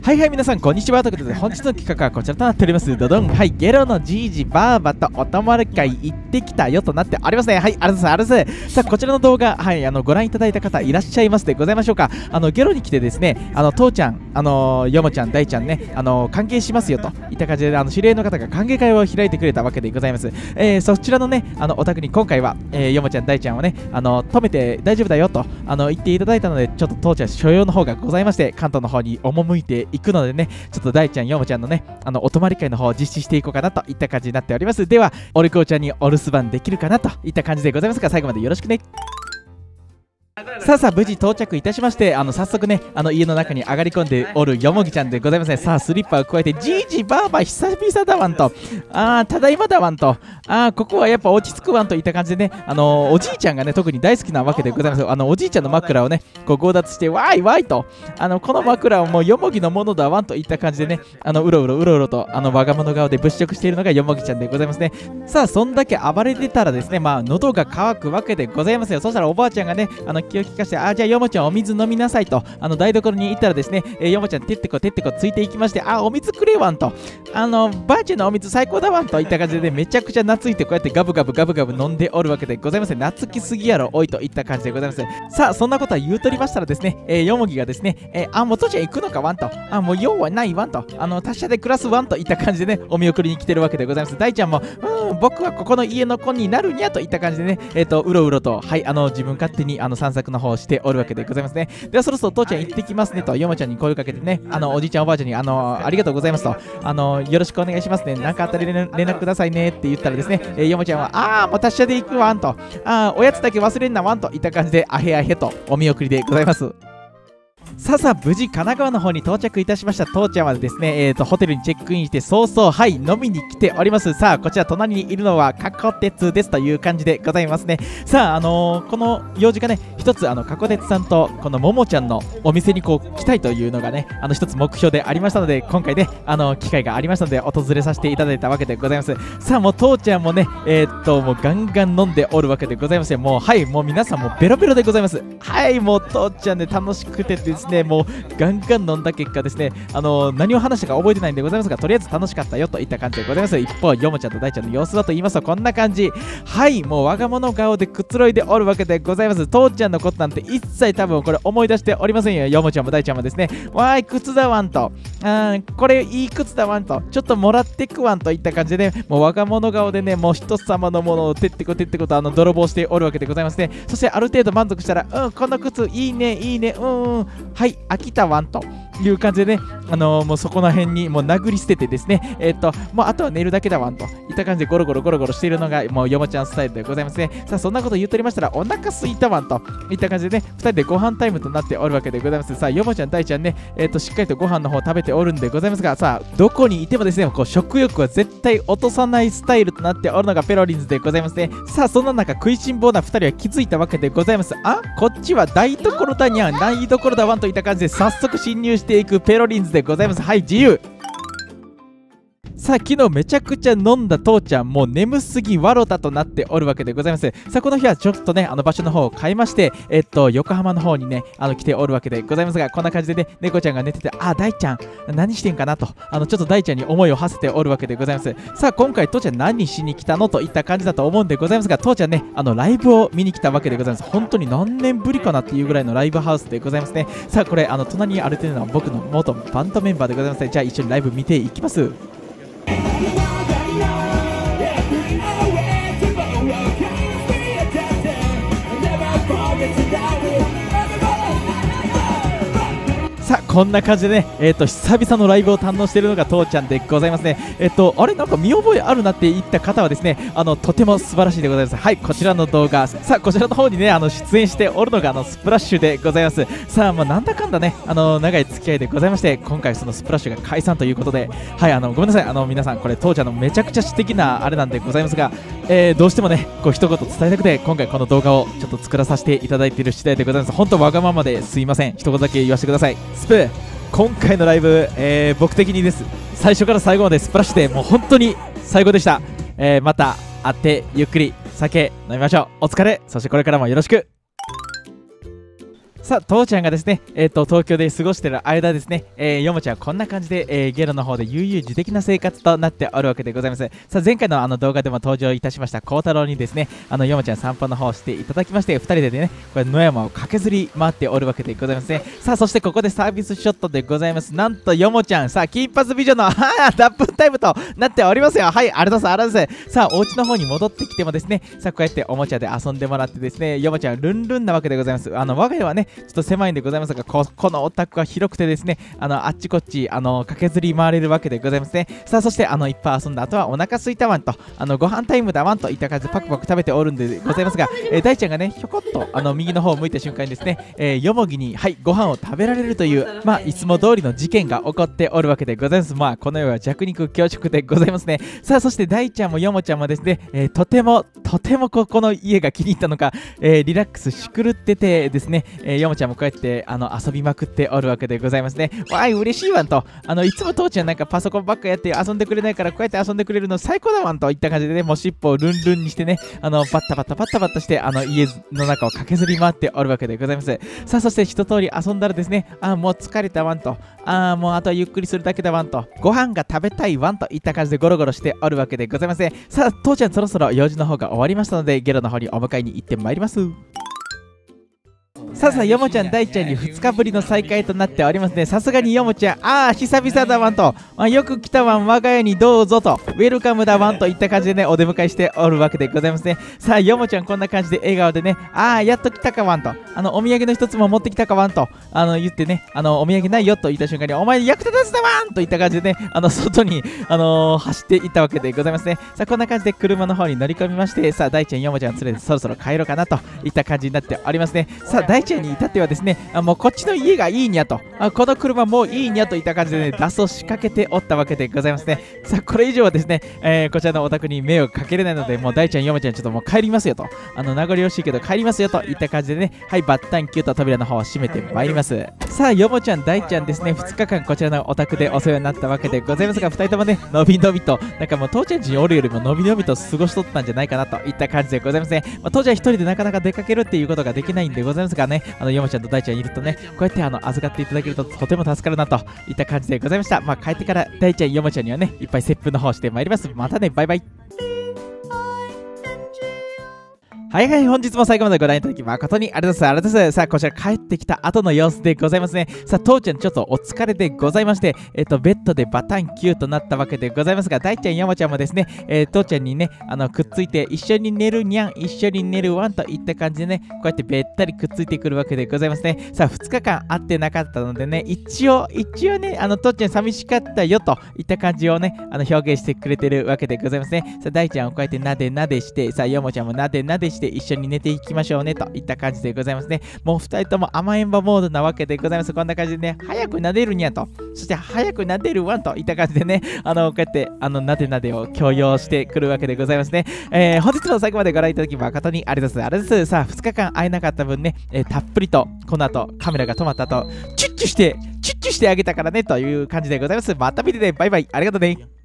はいはい、皆さんこんにちは。ということで本日の企画はこちらとなっております。ドドン。はい、ゲロのじいじばあばとお泊まり会行ってきたよとなっておりますね。はい、ありがとうございます。さあ、こちらの動画、はい、ご覧いただいた方いらっしゃいますでございましょうか。ゲロに来てですね、父ちゃん、ヨモちゃん、大ちゃんね、歓迎しますよといった感じで、知り合いの方が歓迎会を開いてくれたわけでございます。そちらのね、お宅に今回は、ヨモちゃん、大ちゃんをね、止めて大丈夫だよと、言っていただいたので、ちょっと父ちゃん所用の方がございまして、関東の方に赴いていくのでね、ちょっと大ちゃん、ヨモちゃんのね、お泊まり会の方を実施していこうかなといった感じになっております。では、お利口ちゃんにお留守番できるかなといった感じでございますが、最後までよろしくね。さあ無事到着いたしまして、早速ね、家の中に上がり込んでおるよもぎちゃんでございますね。さあ、スリッパを加えて、じいじばあば久々だわんと、ただいまだわんと、ここはやっぱ落ち着くわんといった感じでね、おじいちゃんがね、特に大好きなわけでございます。おじいちゃんの枕をね、こう強奪して、わーいわーいと、この枕はもうよもぎのものだわんといった感じでね、うろうろと、我が物顔で物色しているのがよもぎちゃんでございますね。さあ、そんだけ暴れてたらですね、喉が渇くわけでございますよ。そしたらおばあちゃんがね、気を利かして、じゃあヨモちゃんお水飲みなさいと、台所に行ったらですね、ヨモちゃんてってこついていきまして、お水くれわんと、ばあちゃんのお水最高だわんといった感じで、ね、めちゃくちゃ懐いてこうやってガブガブ飲んでおるわけでございます。懐きすぎやろおいといった感じでございます。さあ、そんなことは言うとりましたらですね、ヨモギがですね、もう父ちゃん行くのかわんと、もう用はないわんと、達者で暮らすわんといった感じでね、お見送りに来てるわけでございます。大ちゃんも、僕はここの家の子になるにゃといった感じでね、うろうろと、はい、自分勝手に散策の方をしておるわけでございますね。ではそろそろ父ちゃん行ってきますねと、ヨモちゃんに声をかけてね、おじいちゃんおばあちゃんにありがとうございますと、よろしくお願いしますね、なんかあったら連絡くださいねって言ったらですね、ヨモちゃんはもう達者で行くわんと、おやつだけ忘れんなわんといった感じであへあへとお見送りでございます。さあ無事神奈川の方に到着いたしました。父ちゃんはですね、ホテルにチェックインして早々、はい、飲みに来ております。さあ、こちら隣にいるのはカコ鉄ですという感じでございますね。さあ、この用事がね、一つカコ鉄さんとこのももちゃんのお店にこう来たいというのがね、一つ目標でありましたので、今回ね、機会がありましたので訪れさせていただいたわけでございます。さあ、もう父ちゃんもね、もうガンガン飲んでおるわけでございますよ。もう、はい、もう皆さんもベロベロでございます。はい、もう父ちゃんで楽しくてですね、もうガンガン飲んだ結果ですね、何を話したか覚えてないんでございますが、とりあえず楽しかったよといった感じでございます。一方、ヨモちゃんと大ちゃんの様子はと言いますとこんな感じ。はい、もう我が物顔でくつろいでおるわけでございます。父ちゃんのことなんて一切多分これ思い出しておりませんよ。ヨモちゃんも大ちゃんもですね、わーい、靴だわんと、これいい靴だわんと、ちょっともらってくわんといった感じでね、もう我が物顔でね、もう人様のものをてってこと泥棒しておるわけでございますね。そしてある程度満足したら、この靴いいねいいね、はい、飽きたわんという感じでね、もうそこら辺にもう殴り捨ててですね、もうあとは寝るだけだわんといった感じでゴロゴロしているのがもうヨモちゃんスタイルでございますね。さあ、そんなこと言っておりましたらお腹すいたわんといった感じでね、2人でご飯タイムとなっておるわけでございます。さあ、ヨモちゃん大ちゃんね、しっかりとご飯の方食べておるんでございますが、さあどこにいてもですね、こう食欲は絶対落とさないスタイルとなっておるのがペロリンズでございますね。さあ、そんな中食いしん坊な2人は気づいたわけでございます。こっちは台所だにゃん、ないどころだわんといった感じで早速侵入していくペロリンズでございます。はい、自由。さあ、昨日めちゃくちゃ飲んだ父ちゃん、もう眠すぎわろたとなっておるわけでございます。さあ、この日はちょっとね、場所の方を変えまして、横浜の方にね、来ておるわけでございますが、こんな感じでね、猫ちゃんが寝てて、大ちゃん、何してんかなと、ちょっと大ちゃんに思いを馳せておるわけでございます。さあ、今回父ちゃん何しに来たのといった感じだと思うんでございますが、父ちゃんね、ライブを見に来たわけでございます。本当に何年ぶりかなっていうぐらいのライブハウスでございますね。さあ、これ、隣に歩いてるのは僕の元バンドメンバーでございます。じゃあ、一緒にライブ見ていきます。さあ、こんな感じでね、久々のライブを堪能しているのが父ちゃんでございますね。あれ、なんか見覚えあるなって言った方はですね、とても素晴らしいでございます。はい、こちらの動画、さあ、こちらの方にね、出演しておるのがスプラッシュでございます。さあ、なんだかんだね、長い付き合いでございまして、今回そのスプラッシュが解散ということで、はい、ごめんなさい、皆さん、これ父ちゃんのめちゃくちゃ素敵なあれなんでございますが、どうしてもね、こう一言伝えたくて、今回この動画をちょっと作らさせていただいている次第でございます。本当わがままですいません。一言だけ言わせてください。スプー、今回のライブ、僕的にです。最初から最後までスプラッシュでもう本当に最高でした。また会ってゆっくり酒飲みましょう。お疲れ。そしてこれからもよろしく。 さあ、父ちゃんがですね、東京で過ごしている間ですね、ヨモちゃんこんな感じで、ゲロの方で悠々自適な生活となっておるわけでございます。さあ、前回の動画でも登場いたしました孝太郎にですね、ヨモちゃん散歩の方をしていただきまして、2人でね、これ野山を駆けずり回っておるわけでございますね。さあ、そしてここでサービスショットでございます。なんとヨモちゃん、さあ、金髪美女の脱粉タイムとなっておりますよ。はい、ありがとうございます、ありがとうございます。さあ、お家の方に戻ってきてもですね、さあ、こうやっておもちゃで遊んでもらってですね、ヨモちゃんルンルンなわけでございます。我が家はね、ちょっと狭いんでございますが、このお宅は広くてですね、あっちこっち、駆けずり回れるわけでございますね。さあ、そして、いっぱい遊んだ後はお腹すいたワンと、ご飯タイムだワンといった感じでパクパク食べておるんでございますが、大ちゃんがね、ひょこっと、右の方を向いた瞬間にですね、よもぎに、はい、ご飯を食べられるという、まあ、いつも通りの事件が起こっておるわけでございます。まあ、この世は弱肉強食でございますね。さあ、そして大ちゃんもよもちゃんもですね、とてもここの家が気に入ったのか、リラックスしくるっててですね、よもちゃんもこうやって遊びまくっておるわけでございますね。わい、嬉しいわんと、いつも父ちゃんなんかパソコンばっかやって遊んでくれないから、こうやって遊んでくれるの最高だわんといった感じでね、もう尻尾をルンルンにしてね、バッタバッタして、家の中を駆けずり回っておるわけでございます。さあ、そして一通り遊んだらですね、もう疲れたワンと、もうあとはゆっくりするだけだワンと、ご飯が食べたいワンといった感じでゴロゴロしておるわけでございますね。さあ、父ちゃんそろそろ用事の方が終わりましたので、ゲロの方にお迎えに行ってまいります。さあ、よもちゃん、大ちゃんに2日ぶりの再会となっておりますね。さすがによもちゃん、久々だワンと、よく来たワン、我が家にどうぞと、ウェルカムだワンといった感じでね、お出迎えしておるわけでございますね。さあ、よもちゃん、こんな感じで笑顔でね、やっと来たかワンと、お土産の一つも持ってきたかワンと、言ってね、お土産ないよと言った瞬間に、お前役立たずだワンといった感じでね、外に、走っていったわけでございますね。さあ、こんな感じで車の方に乗り込みまして、さあ、大ちゃん、よもちゃん連れてそろそろ帰ろうかなといった感じになっておりますね。さあ、大ちゃんに至ってはですね、もうこっちの家がいいにゃと、この車もういいにゃといった感じでね、脱走しかけておったわけでございますね。さあ、これ以上はですね、こちらのお宅に迷惑かけれないので、もう大ちゃん、よもちゃん、ちょっともう帰りますよと、名残惜しいけど帰りますよといった感じでね、はい、バッタンキューと扉の方を閉めてまいります。さあ、よもちゃん、大ちゃんですね、2日間こちらのお宅でお世話になったわけでございますが、2人ともね、のびのびと、なんかもう父ちゃん家におるよりものびのびと過ごしとったんじゃないかなといった感じでございますね。父ちゃん一人でなかなか出かけるっていうことができないんでございますがね、よもちゃんと大ちゃんいるとね、こうやって預かっていただけるととても助かるなといった感じでございました。まあ、帰ってから大ちゃん、よもちゃんにはね、いっぱい接吻の方してまいります。またね、バイバイ。はいはい、本日も最後までご覧いただき誠にありがとうございます。さあ、こちら帰ってきた後の様子でございますね。さあ、父ちゃんちょっとお疲れでございまして、ベッドでバタンキューとなったわけでございますが、大ちゃん、やもちゃんもですね、父ちゃんにね、くっついて一緒に寝るにゃん、一緒に寝るワンといった感じでね、こうやってべったりくっついてくるわけでございますね。さあ、2日間会ってなかったのでね、一応ね、父ちゃん寂しかったよといった感じをね、表現してくれてるわけでございますね。さあ、大ちゃんをこうやってなでなでして、さあ、やもちゃんもなでなでして一緒に寝ていきましょうねといった感じでございますね。もう2人とも甘えん坊モードなわけでございます。こんな感じでね、早く撫でるにゃと、そして早く撫でるわんといった感じでね、こうやってなでなでを強要してくるわけでございますね。本日も最後までご覧いただき誠にありがとうございます。さあ、2日間会えなかった分ね、たっぷりとこの後カメラが止まった後チュッチュしてあげたからねという感じでございます。また見てね、バイバイ、ありがとうね。